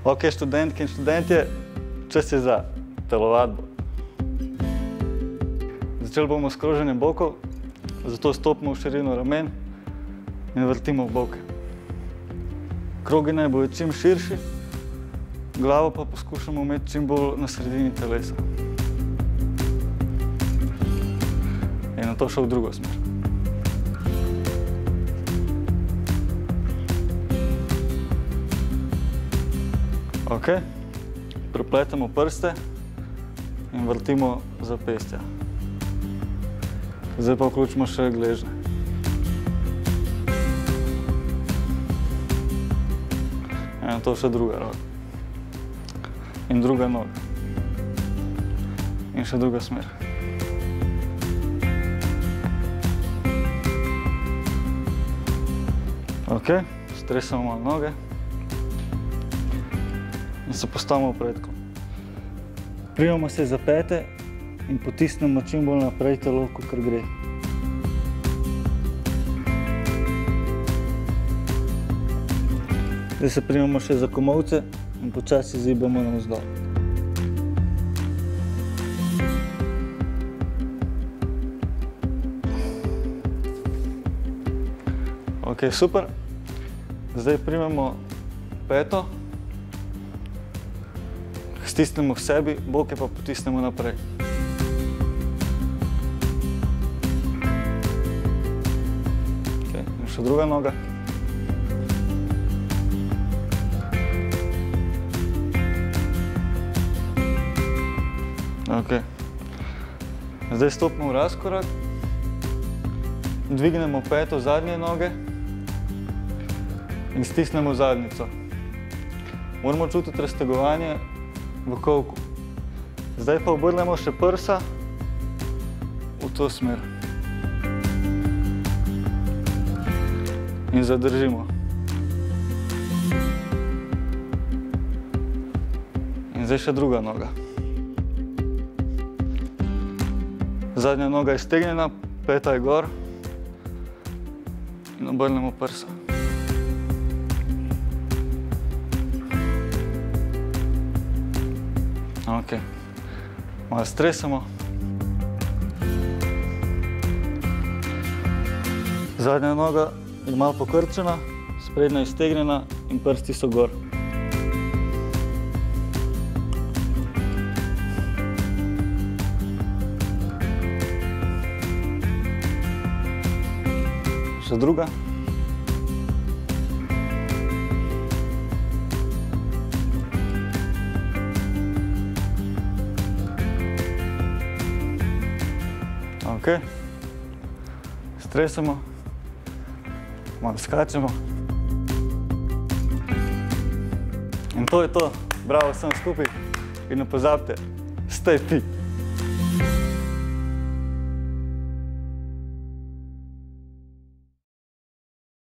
Ok, študentke in študentje, čas je za telovadbo. Začeli bomo s kroženjem bokov, zato stopimo v širino ramen in vrtimo v boke. Krogi naj bojo čim širši, glavo pa poskušamo imeti čim bolj na sredini telesa. In nato še v drugo smer. Ok, prepletemo prste in vrtimo zapestja. Zdaj pa vključimo še gležnje. In nato še druga roka. In druga noga. In še druga smer. Ok, stresamo malo noge. In se postavimo v predklon. Primemo se za pete in potisnemo čim bolj naprej telo, kakor gre. Zdaj se primemo še za komolce in počasi zibamo navzdol. Ok, super. Zdaj primemo peto. Stisnemo v sebi, boke pa potisnemo naprej. Ok, in še druga noga. Ok. Zdaj stopimo v razkorak. Dvignemo peto zadnje noge in stisnemo zadnjico. Moramo čutiti raztegovanje v kolku. Zdaj pa obrnemo še prsa v to smer. In zadržimo. In zdaj še druga noga. Zadnja noga je stegnjena, peta je gor. In obrnemo prsa. Ok, malo stresamo. Zadnja noga je malo pokrčena, sprednja je stegnjena in prsti so gor. Še druga. Ok, stresamo, malo skačemo. In to je to. Bravo vsem skupaj in ne pozabite, stay fit!